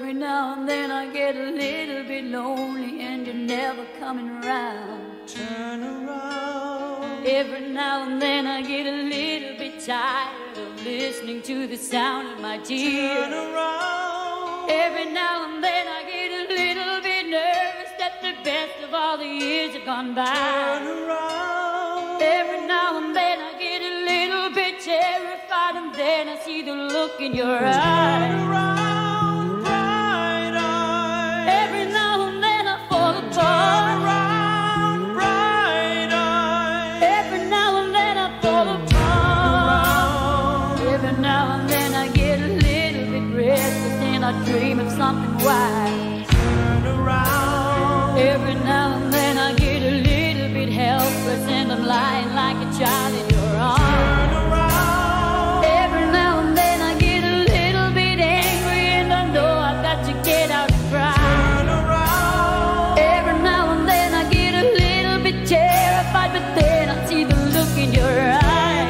Every now and then I get a little bit lonely and you're never coming around. Turn around. Every now and then I get a little bit tired of listening to the sound of my tears. Turn around. Every now and then I get a little bit nervous that the best of all the years have gone by. Turn around. Every now and then I get a little bit terrified, and then I see the look in your eyes. Turn around, bright eye. Every now and then I fall apart. Turn around, bright eye. Every now and then I fall apart. Every now and then I get a little bit restless and I dream of something wise. Turn around. Every now and then I get a little bit helpless and I'm lying like a child in your arms. Turn around. Every now and then I get a little bit angry and I know I've got to get out and cry. Turn around. Every now and then I get a little bit terrified, but then I see the look in your eyes.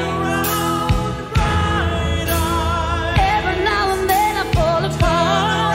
Every now and then I fall apart.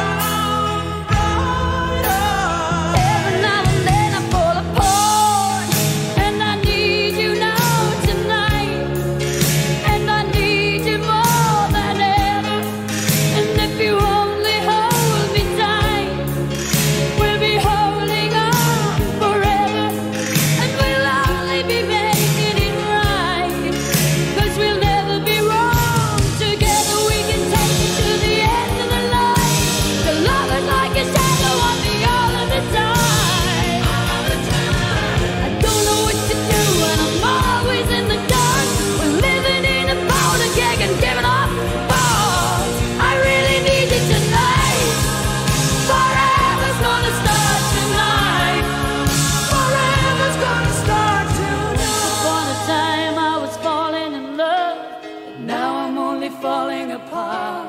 Every now and then I fall apart. And I need you now tonight. And I need you more than ever. And if you only hold me tight, we'll be holding on forever. And we'll only be making it right, 'cause we'll never be wrong. Together we can take it to the end of the line. The love is like a shadow on me all of the time. I don't know what to do and I'm always in the dark. We're living in a powder keg and giving off balls. I really need you tonight. Forever's gonna start tonight. Forever's gonna start tonight. Upon a time I was falling in love, but now I'm only falling apart.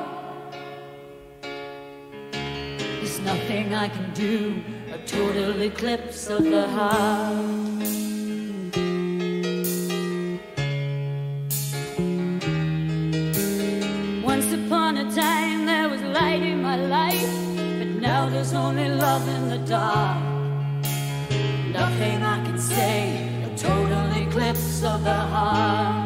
There's nothing I can do, a total eclipse of the heart. Once upon a time there was light in my life, but now there's only love in the dark. Nothing I can say, a total eclipse of the heart.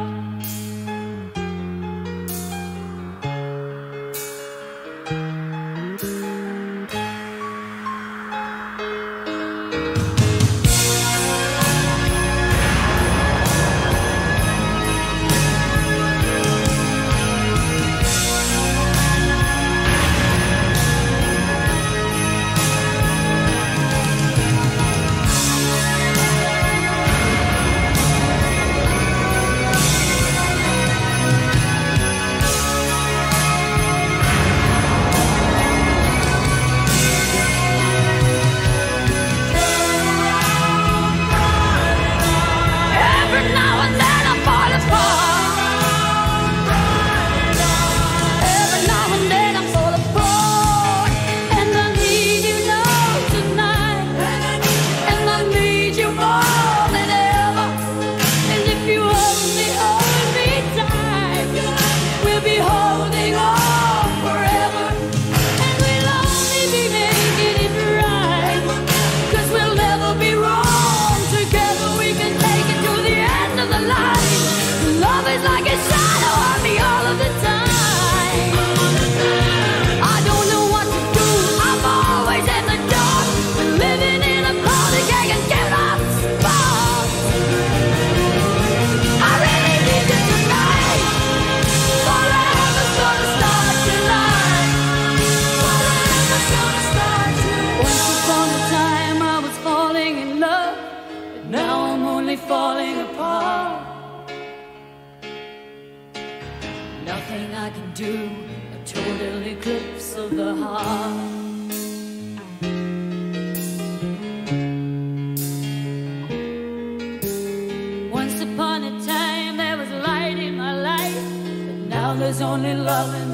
Every now and then I fall apart. Every now and then I fall apart. And I need you now tonight. And I need you more than ever. And if you only hold me tight, we'll be holding on forever. And we'll only be making it right, 'cause we'll never be wrong. Together we can take it to the end of the line. Love is like a shadow on me all of the time. I don't know what to do, I'm always in the dark. We're living in a powder keg and giving off sparks. I really need you tonight. Forever's gonna start tonight. Forever's gonna start tonight. Once upon a time I was falling in love, but now I'm only falling apart. Nothing I can do, a total eclipse of the heart. Once upon a time there was light in my life, but now there's only love in